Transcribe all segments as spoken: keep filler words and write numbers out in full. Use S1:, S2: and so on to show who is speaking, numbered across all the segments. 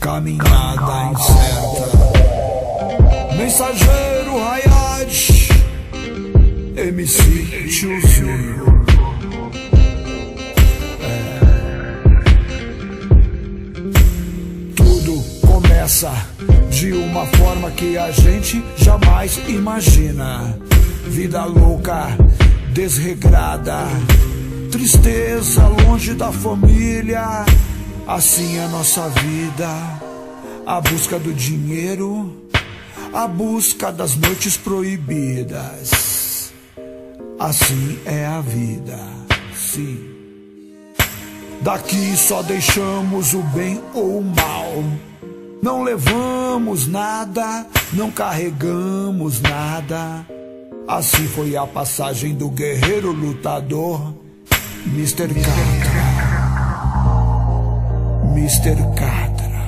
S1: Caminhada incerta. Mensageiro Hayat, M C Tiozinho. É. Tudo começa de uma forma que a gente jamais imagina. Vida louca, desregrada, tristeza longe da família. Assim é a nossa vida, a busca do dinheiro, a busca das noites proibidas. Assim é a vida, sim. Daqui só deixamos o bem ou o mal. Não levamos nada, não carregamos nada. Assim foi a passagem do guerreiro lutador mister Catra. mister Catra.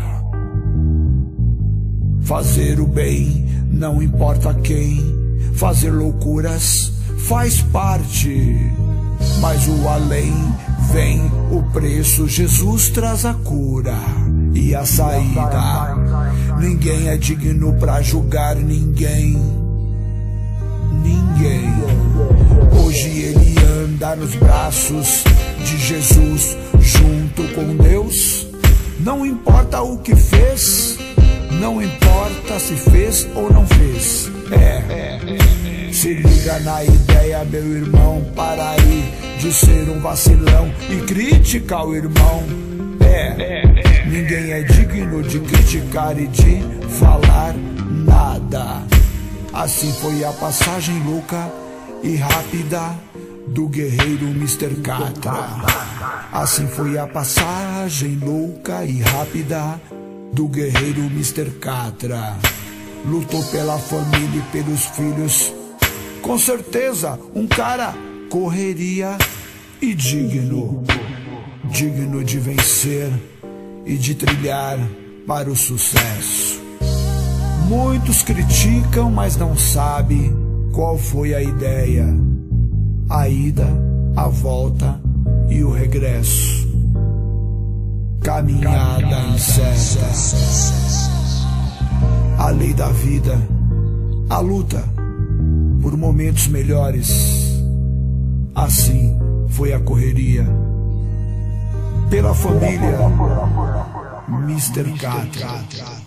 S1: Fazer o bem, não importa quem. Fazer loucuras faz parte. Mas o além vem o preço. Jesus traz a cura e a saída. Ninguém é digno pra julgar ninguém. Ninguém. Hoje ele anda nos braços de Jesus, junto com Deus. Não importa o que fez, não importa se fez ou não fez. É, se liga na ideia, meu irmão, para aí de ser um vacilão e criticar o irmão. É, ninguém é digno de criticar e de falar nada. Assim foi a passagem louca e rápida do guerreiro mister Catra. Assim foi a passagem louca e rápida do guerreiro mister Catra. Lutou pela família e pelos filhos. Com certeza um cara correria e digno. Digno de vencer e de trilhar para o sucesso. Muitos criticam, mas não sabem qual foi a ideia. A ida, a volta e o regresso. Caminhada incerta. A lei da vida, a luta por momentos melhores. Assim foi a correria pela família mister Catra.